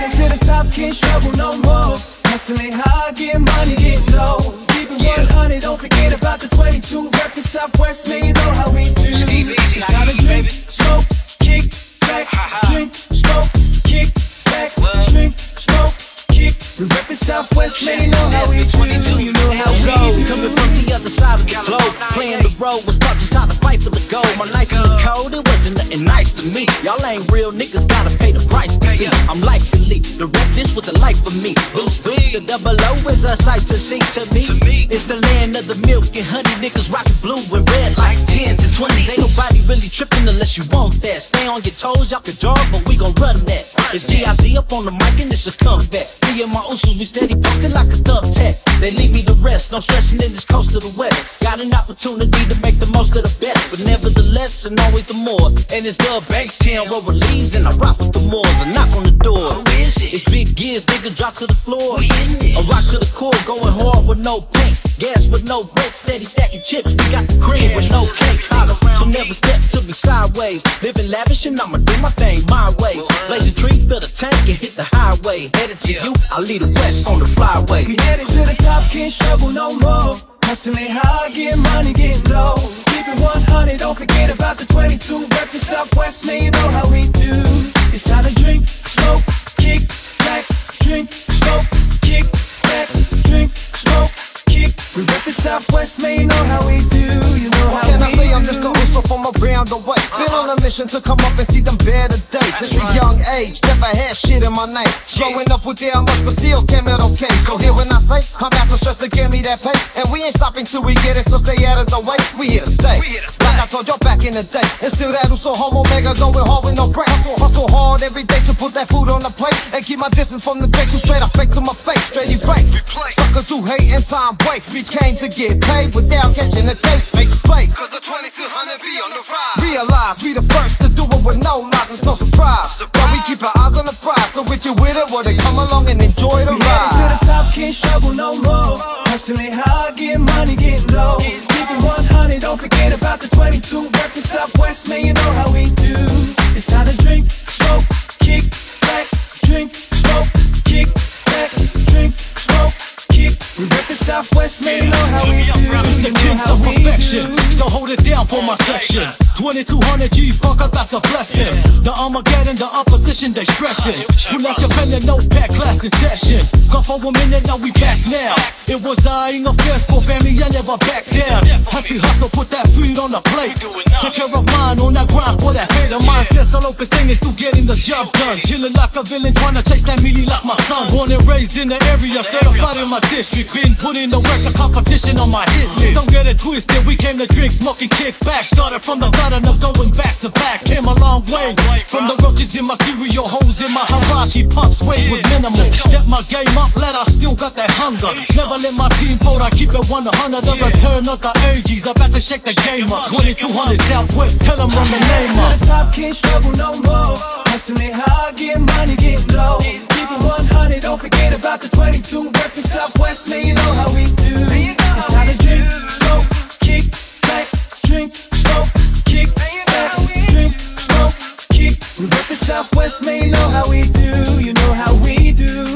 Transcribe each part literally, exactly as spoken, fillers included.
headed to the top, can't struggle no more. Hustling hard, getting money, getting low. Keep it one hundred, don't forget about the twenty-two. Rep the Southwest, man, you know how we do. It's how to drink, smoke, kick back. Drink, smoke, kick back. Drink, smoke, kick. We rep the Southwest, man, you know how we do. You know how we do. Coming from the other side of the globe, playing the role was taught just how to fight for the gold. My life in the cold, it wasn't nothing nice to me. Y'all ain't real niggas, gotta pay the price to be. I'm like the lead, the rep this was the life for me. Boost, boost, the double O is a sight to see to me. It's the land of the milk and honey, niggas rockin' blue and red like tens and twenties. Ain't nobody really trippin' unless you want that. Stay on your toes, y'all can jog, but we gon' run that. It's G I C up on the mic and it's a comeback. Me and my usos, we steady poking like a thumbtack. They leave me to rest, no stressing in this coast of the west. Got an opportunity to make the most of the best, but nevertheless, and always the more. And it's Dub Banks, ten roll leaves, and I rock with the Moors. I knock on the door. Who is it? It's big gears, nigga, drop to the floor. We in it. I rock to the core, going hard with no paint. Gas with no brakes, steady stacking chips. We got the cream with no cake. So never step to me sideways. Living lavish and I'ma do my thing my way. Blaze a tree, fill the tank and hit the highway. Headed to you, I lead the west on the flyway. We headed to the top, can't struggle no more. Hustling hard, getting money, getting low. Keep it one hundred, don't forget about the twenty-two. Rep the Southwest, man, you know how we do. It's time to drink, smoke, kick back. Drink, smoke, kick back. Drink, smoke, kick. We rep the Southwest, man, you know how we do. You know how What can we I say? do. I'm just a hustle from around the way. Been on a mission to come up and see them better days. It's a young age, never had shit in my name. Growing up with their much, but still came out okay. So here when I say, I'm out to stress to give me that pay. And we ain't stopping till we get it, so stay out of the way. We here to stay. Like I told y'all back in the day. And still that Uso homo mega going hard with no break. Hustle, hustle hard every day to put that food on the plate. And keep my distance from the dicks who straight I fake to my face. Straight erase. Suckers who hate and time waste. We came to get paid without catching the case. Fake spade. Cause the twenty-two hundred be on the rise. Realize we the first to do it with no lies. It's no surprise. But we keep our eyes on the prize. So if you with it, well then come along and enjoy the We headed to ride. the top, can't struggle no more. Hustling hard, getting money, getting low. Keep it one hundred, don't forget about the twenty-two. Rep the Southwest, man, you know how we do. It's time to drink, smoke, kick back. Drink, smoke, kick back. Drink, smoke, kick. We rep the Southwest, man, you know how we do. It's the You know kings how of we perfection. do. Still hold it down for my section. twenty-two hundred G, fuck, I got to bless them. The Armageddon, the opposition, they stressing. Pull out your pen and notepad, class in session. Gone for a minute, now we back now. It was I in a fierce for family, I never back down. Happy hustle, put that food on the plate. Take care of mine on that grind for that hate. The mindset, so open singing, still getting the job done. Chilling like a villain, trying to chase that mealy like my son. Born and raised in the area, certified in my district. Been putting the work, the competition on my hit list. Don't get it twisted, we came to drink, smoke and kick back. Started from the bottom up, going back to back. Came a long way, from the roaches in my cereal, hoes in my Hirachi. Pumps weight was minimal. Step my game up, let I still got that hunger. Never let my team fold, I keep it one hundred. The return of the ages, about to shake the game up. twenty-two hundred Southwest, tell them run the name To up. the top, can't struggle no more. Hustling hard, getting money, getting low. Keep it one hundred, don't forget about the twenty-two. Rep the Southwest, man, you know how we do. It's time to drink, smoke, kick back. Drink, smoke, kick back. Drink, smoke, kick. We rep the Southwest, man, you know how we do. You know how we do.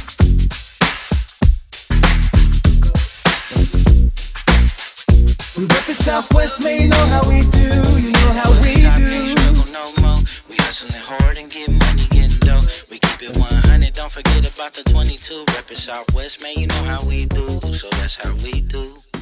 We rep the Southwest, man, you know how we do. You know how we do. No more. We hustling hard and get money, getting dough. We keep it one hundred, don't forget about the twenty-two. Reppin' Southwest, man, you know how we do. So that's how we do.